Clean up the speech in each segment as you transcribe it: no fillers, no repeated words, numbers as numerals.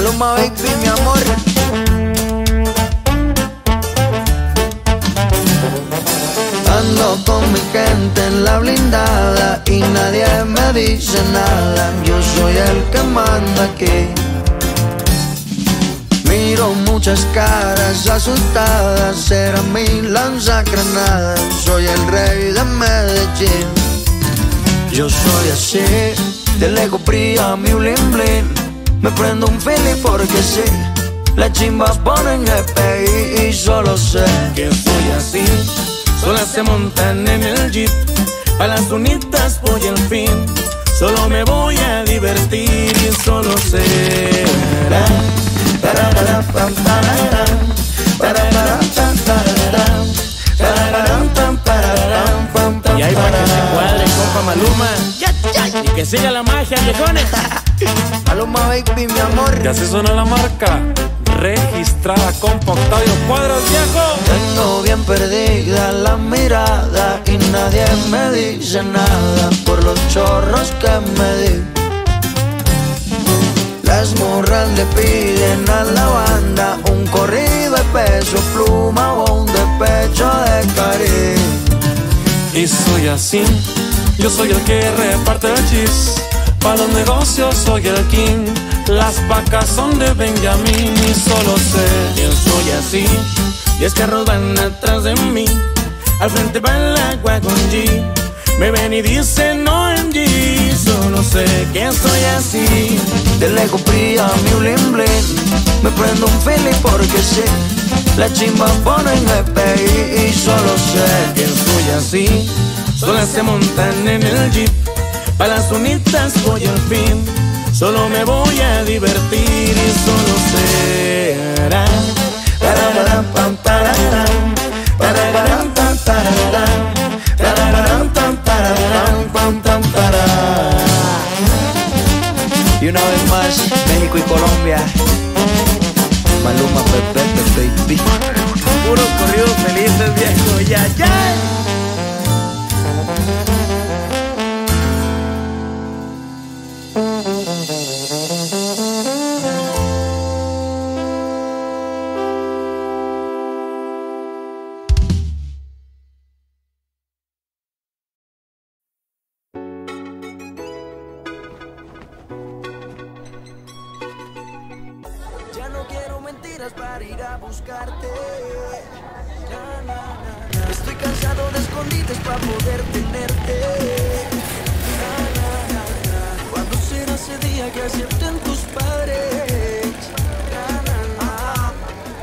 Maluma baby, mi amor. Ando con mi gente en la blindada y nadie me dice nada. Yo soy el que manda aquí. Miro muchas caras asustadas, será mi lanzagranadas. Soy el rey de Medellín. Yo soy así, de lejos brilla mi bling bling. Me prendo un feeling porque sí, las chimbas ponen GPI y solo sé que soy así. Solas se montan en el jeep, a las unitas voy al fin. Solo me voy a divertir y solo sé. Y ahí para que se cuadre, compa Maluma, y que siga la magia, viejones. Maluma baby, mi amor. Y así suena la marca registrada, compa Octavio Cuadras, viejo. Tengo bien perdida la mirada y nadie me dice nada por los chorros que me di. Las morras le piden a la banda un corrido de Peso Pluma o un despecho de Cari. Y soy así, yo soy el que reparte el cheese. Para los negocios soy el king. Las vacas son de Benjamín y solo sé que soy así. 10 carros van atrás de mí, al frente va la Wagon G. Me ven y dicen OMG, solo sé que soy así. De lejos brilla mi bling bling, me prendo un feeling porque sí, las chimbas ponen GPI y solo sé que soy así. Solas se montan en el jeep, pa' las unitas voy al fin. Solo me voy a divertir y solo sé. Y una vez más, México y Colombia. Maluma, Pepe, baby. Puros corridos felices, viejo, ya, ya. Ya no quiero mentiras para ir a buscarte. Na, na, na, na. Estoy cansado de escondites para poder tenerte. Na, na, na, na. ¿Cuándo será ese día que acepten tus padres? Na, na, na.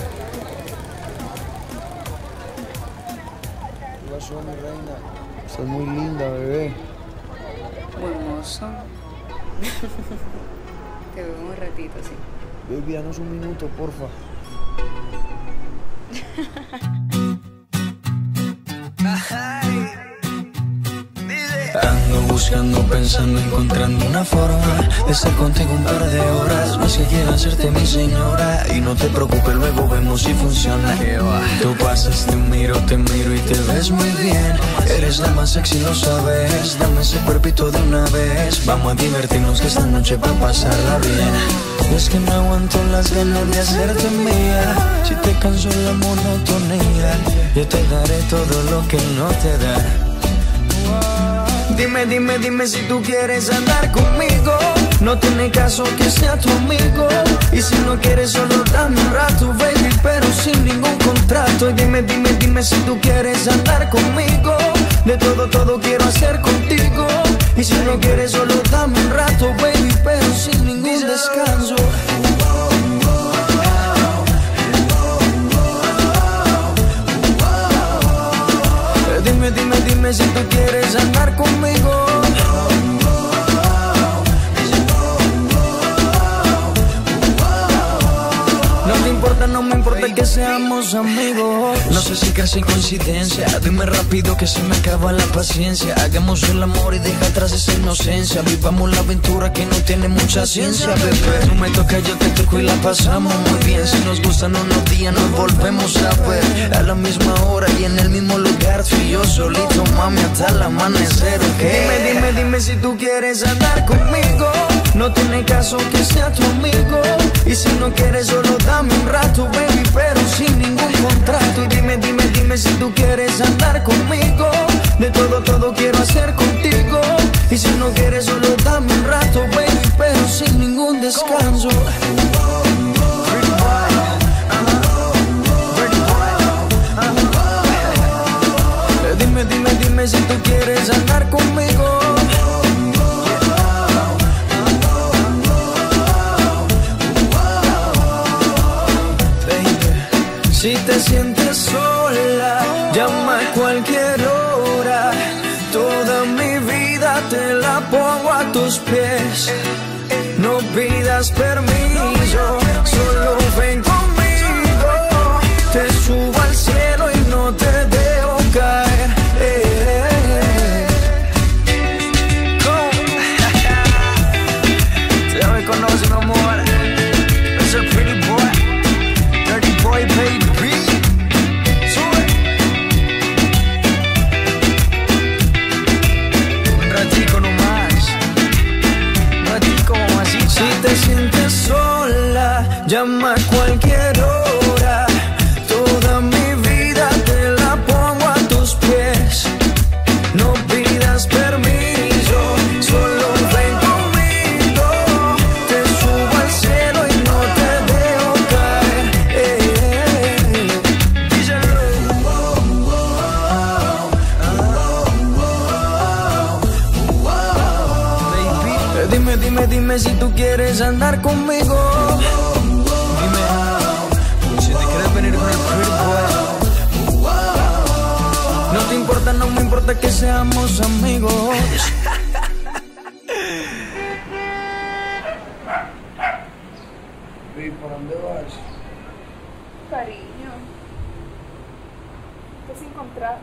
¿Qué pasó, mi reina? Estás muy linda, bebé. Muy hermoso. Te veo un ratito, sí. Baby, danos un minuto, porfa. Ando buscando, pensando, encontrando una forma de estar contigo un par de horas. No es que quiera hacerte mi señora y no te preocupes, luego vemos si funciona. Tú pasas, te miro y te ves muy bien. Eres la más sexy, lo sabes. Dame ese cuerpito de una vez. Vamos a divertirnos que esta noche va a pasarla bien. Es que no aguanto las ganas de hacerte mía. Si te canso la monotonía, yo te daré todo lo que no te da. Dime si tú quieres andar conmigo. No tiene caso que sea tu amigo. Y si no quieres solo dame un rato, baby, pero sin ningún contrato. Y dime si tú quieres andar conmigo. De todo quiero hacer contigo. Y si no quieres solo dame un rato, baby, pero sin ningún descanso. Dime si tú quieres andar conmigo. No te importa, no me importa que seamos amigos. No sé si casi coincidencia. Dime rápido que se me acaba la paciencia. Hagamos el amor y deja atrás esa inocencia. Vivamos la aventura que no tiene mucha ciencia, bebé. Tú me tocas, yo te toco y la pasamos muy bien. Si nos gustan unos días nos volvemos a ver. A la misma hora y en el mismo lugar. Tú y yo solito, mami, hasta el amanecer, ¿ok? Dime si tú quieres andar conmigo. No tiene caso que sea tu amigo. Y si no quieres solo dame un rato, baby, pero sin ningún contrato. Y dime, dime, dime si tú quieres andar conmigo. De todo, todo quiero hacer contigo. Y si no quieres solo dame un rato, baby, pero sin ningún descanso. Dime, dime, dime si tú quieres andar conmigo. Baby, si te sientes sola, llama a cualquier hora. Toda mi vida te la pongo a tus pies. No pidas permiso, solo ven conmigo. Te subo al cielo y no te dejo caer. Ya me conoce, mi amor. Es el pretty boy, dirty boy, baby. Sube. Un ratico nomás, un ratico mamacita. Si te sientes sola, llama a cualquier hora. Toda mi vida te la pongo a tus pies. No pidas permiso, solo ven conmigo. Te subo al cielo y no te dejo caer. Díselo. Baby, dime, dime, dime si tú quieres andar conmigo. Dime si te quieres venir con el pretty boy. No te importa, no me importa que seamos amigos. ¿Y por dónde vas? Cariño, estás sin contrato.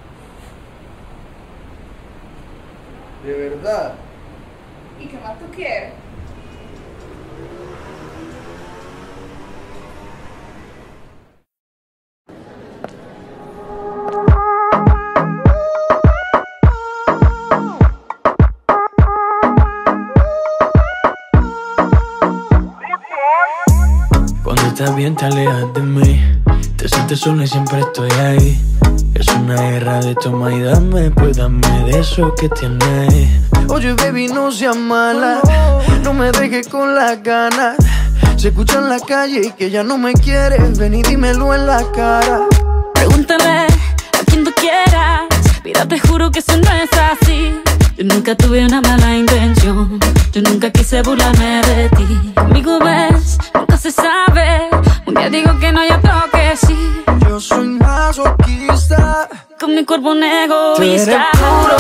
¿De verdad? ¿Y qué más tú quieres? Cuando estás bien te alejas de mí. Te sientes sola y siempre estoy ahí. Es una guerra de toma y dame, pues dame de eso que tienes. Oye baby, no seas mala, no me dejes con las ganas. Se escucha en la calle y que ya no me quieres. Ven y dímelo en la cara. Pregúntale a quien tú quieras. Mira, te juro que eso no es así. Yo nunca tuve una mala intención. Yo nunca quise burlarme de ti. Conmigo ves, nunca se sabe. Un día digo que no, y otro que sí. Yo soy masoquista. Con mi cuerpo un Tú eres egoísta.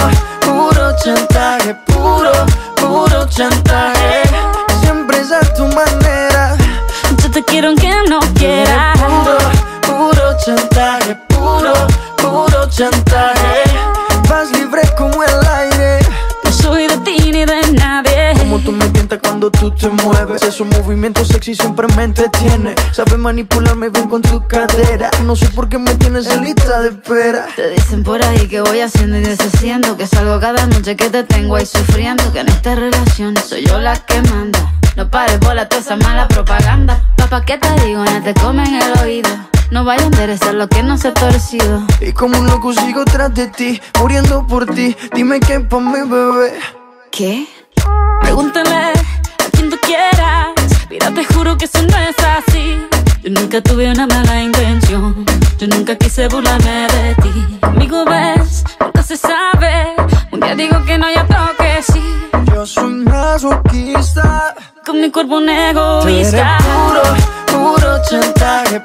puro chantaje. Puro chantaje. Siempre es a tu manera. Yo te quiero aunque no quieras. Puro chantaje. Puro chantaje. Vas libre como el aire. No soy de ti ni de nadie. Como tú me tientas cuando tú te mueves. Esos movimientos sexy siempre me entretiene. Sabes manipularme bien con tu cadera. No sé por qué me tienes en lista de espera. Te dicen por ahí que voy haciendo y deshaciendo, que salgo cada noche que te tengo ahí sufriendo, que en esta relación soy yo la que manda. No pares bola toda esa mala propaganda. Papá, ¿qué te digo? No te comen el oído. No vaya a interesar lo que no se ha torcido. Y como un loco sigo tras de ti, muriendo por ti. Dime qué pa' mi bebé. ¿Qué? Pregúntale a quien tú quieras. Mira, te juro que eso no es así. Yo nunca tuve una mala intención. Yo nunca quise burlarme de ti. Conmigo ves, nunca se sabe. Un día digo que no, y otro que sí. Yo soy masoquista. Con mi cuerpo un Tú eres egoísta. puro chantaje.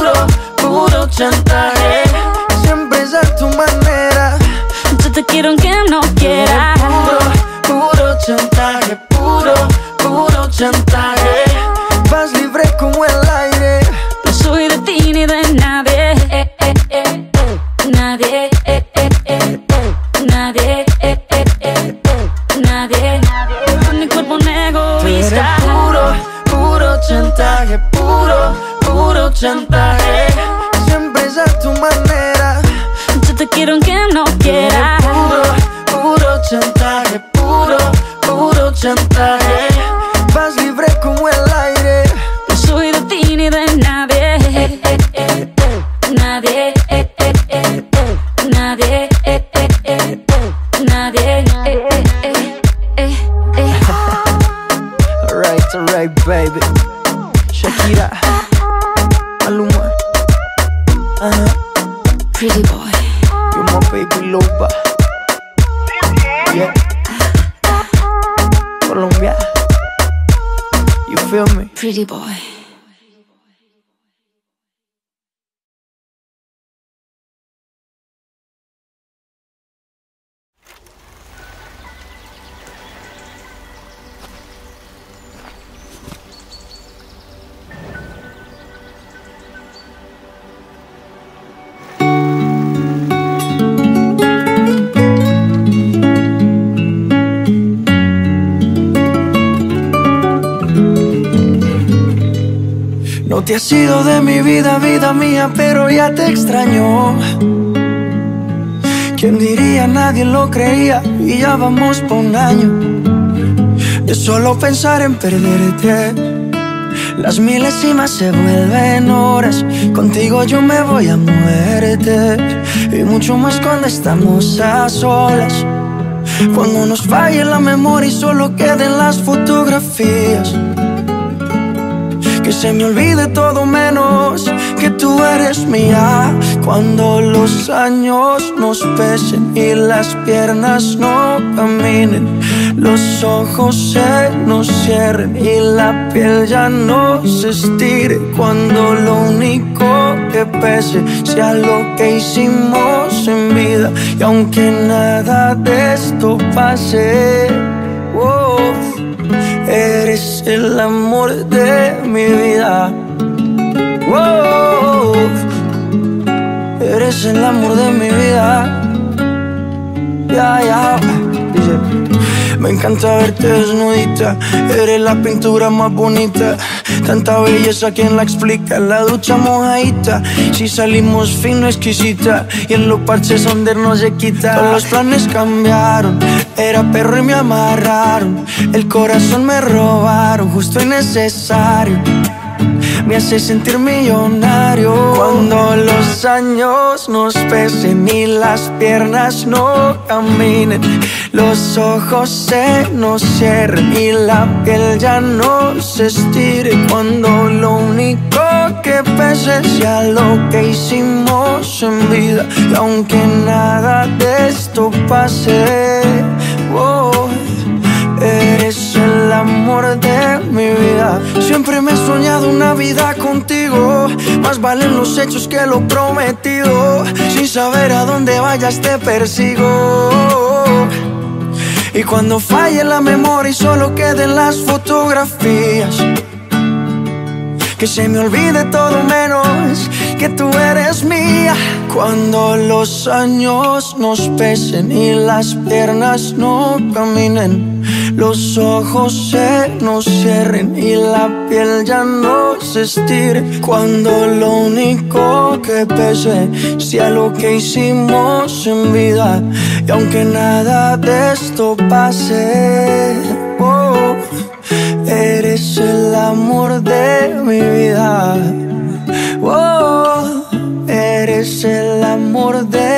Puro chantaje. Siempre es a tu manera. Yo te quiero aunque no quieras. Puro chantaje. Puro chantaje. Vas libre como el aire. No soy de ti ni de nadie. Nadie. Nadie. Nadie. Con mi cuerpo un egoísta. Puro chantaje. Puro chantaje. Siempre es a tu manera. Yo te quiero aunque no quieras. Puro chantaje. Puro chantaje. Hey baby, Shakira, Maluma, Pretty boy, you're my baby loba. Yeah, Colombia, you feel me? pretty boy. No te has ido de mi vida, vida mía, pero ya te extraño. ¿Quién diría? Nadie lo creía y ya vamos por un año de solo pensar en perderte. Las milésimas se vuelven horas, contigo yo me voy a muerte. Y mucho más cuando estamos a solas, cuando nos falle la memoria y solo queden las fotografías. Que se me olvide todo menos que tú eres mía. Cuando los años nos pesen y las piernas no caminen, los ojos se nos cierren y la piel ya no se estire. Cuando lo único que pese sea lo que hicimos en vida, y aunque nada de esto pase, oh, eres el amor de mi vida. Wow, eres el amor de mi vida. Dice, me encanta verte desnudita, eres la pintura más bonita. Tanta belleza, ¿quién la explica? La ducha mojadita, si salimos fino, exquisita, y en los parches donde no se quita. Todos los planes cambiaron, era perro y me amarraron. El corazón me robaron, justo y necesario. Me hace sentir millonario. Cuando los años nos pesen y las piernas no caminen, los ojos se nos cierren y la piel ya no se estire. Cuando lo único que pese sea lo que hicimos en vida, y aunque nada de esto pase, oh, eres el amor de mi vida. Siempre me he soñado una vida contigo, más valen los hechos que lo prometido. Sin saber a dónde vayas te persigo. Y cuando falle la memoria y solo queden las fotografías, que se me olvide todo menos que tú eres mía. Cuando los años nos pesen y las piernas no caminen, los ojos se nos cierren y la piel ya no se estire. Cuando lo único que pese sea lo que hicimos en vida, y aunque nada de esto pase, oh, eres el amor de mi vida. Oh, eres el amor de